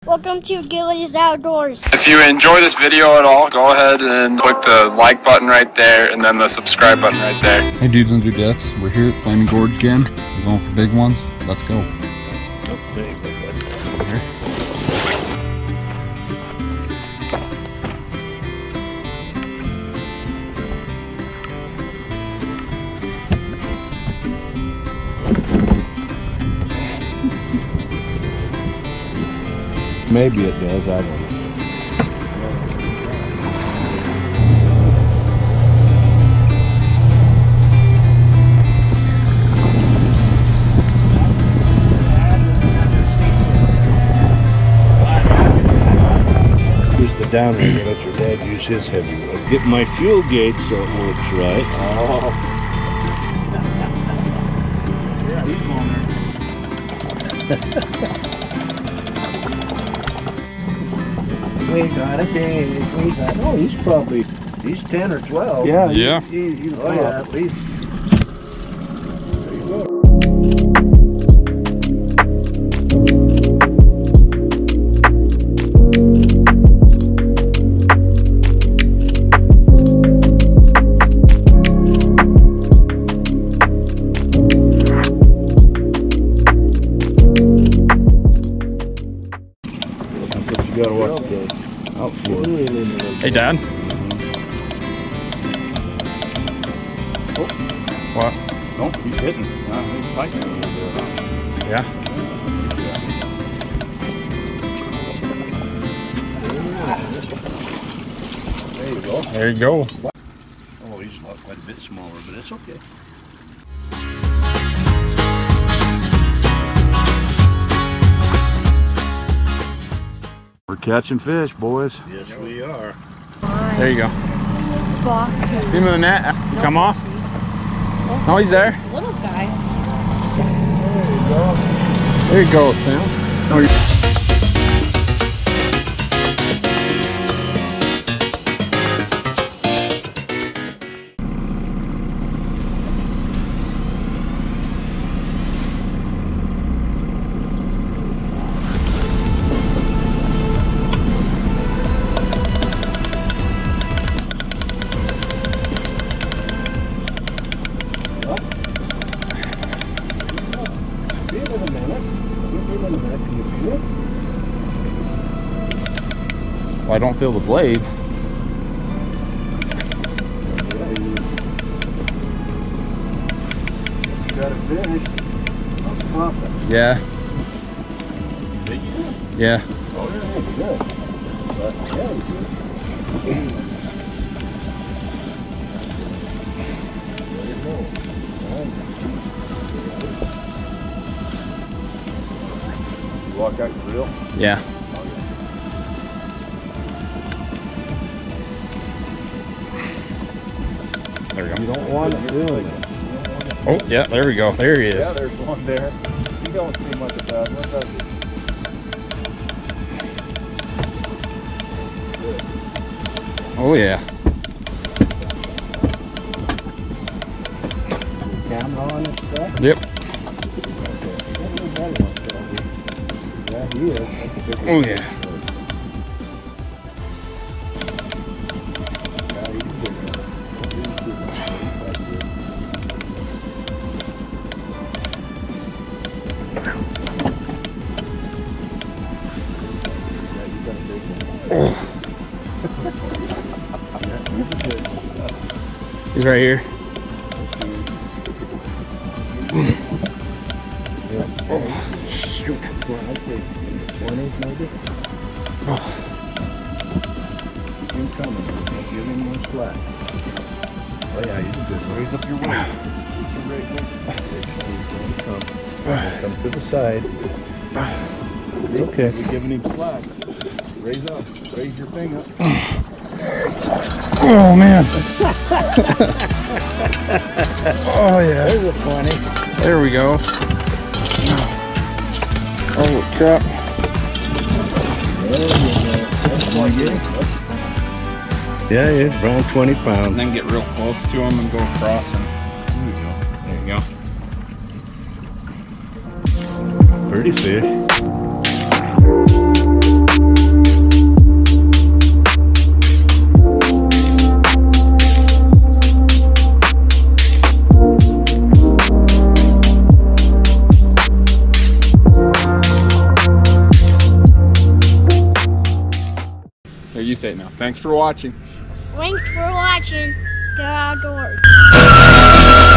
Welcome to Gilly's Outdoors. If you enjoy this video at all, go ahead and click the like button right there and then the subscribe button right there. Hey dudes and dudettes, we're here at Flaming Gorge again. We're going for big ones. Let's go. Maybe it does, I don't know. Use the downringer, let your dad use his heavy one. Get my fuel gauge so it works right. Oh. Yeah, he's on there. We got a gauge, we got, oh, he's 10 or 12. Yeah. Yeah. Oh yeah, at least. There you go. That's what you gotta watch. Okay. Hey Dad. Oh. What? Don't keep hitting. He's fighting a little bit, huh? Yeah. There you go. There you go. Oh, he's quite a bit smaller, but it's okay. We're catching fish, boys. Yes, we are. There you go. Bossy. See him in the net? Come off. Oh, he's there. Little guy. There you go, Sam. Oh, well, I don't feel the blades. You got it finished. Let's pop it. Yeah. Yeah. Oh, yeah, good. But, yeah, good. There you go. You walk out your reel? Yeah. There we go. You don't want it really. Oh, yeah, there we go. There he is. Yeah, there's one there. You don't see much of that one, does it? Oh, yeah. Camera on this stuff? Yep. Yeah, he is. That's a big one. Oh, yeah. He's right here. Oh, shoot. I'd say 20s maybe. Oh. Keep him coming. Don't give him no slack. Oh yeah, he's good. Raise up your weight. Come to the side. It's okay. You're giving him slack. Raise up. Raise your thing up. Oh man. Oh yeah. There's a 20. There we go. Oh crap. There you go. Yeah, it's around 20 pounds. And then get real close to him and go across him. There you go. Pretty fish. say it now. Thanks for watching. Thanks for watching. Get outdoors.